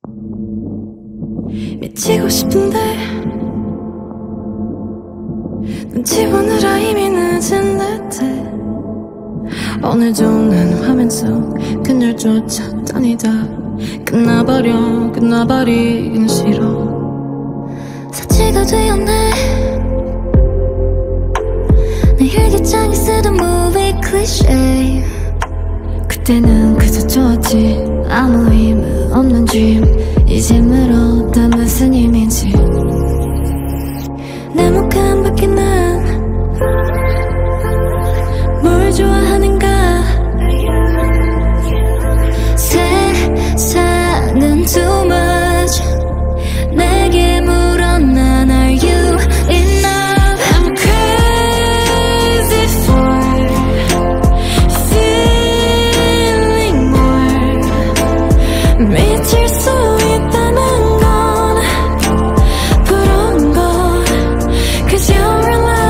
미치고 싶은데 눈치 보느라 이미 늦은 듯해. 오늘도 난 화면 속 그녀를 쫓았더니 다 끝나버리긴 싫어. 사치가 되었네. 내 일기장에 쓰던 movie cliché. 그때는 그저 좋았지, 아무 의미 없는 dream. 이제 물어 다 무슨 의미인지. 내 목한 밖에 난 뭘 좋아하는가. 세상은 too much. 내게 물어 난 are you enough. I'm crazy for feeling more. 미칠 수 있다는 건 부러운 건 cause you're alive.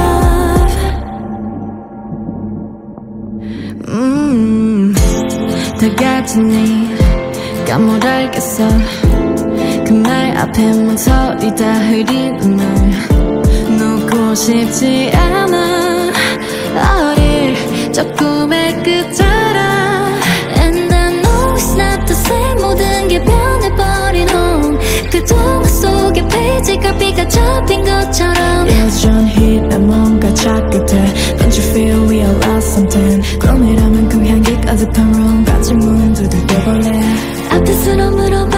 다가진 네가 뭘 알겠어. 그 말 앞에 망설이 다 흐리는 날 놓고 싶지 않아. 어릴 적 꿈의 끝자락. And I know it's not the same. 모든 게 변해버린 home. 그 동화 속의 페이지가 비가 접힌 것처럼. 여전히 난 뭔가 찾게 돼. Don't you feel we all lost something. 꿈이라면 그 향기 가득한 room 같이 문 두들겨볼래. 앞에서로 물어봐.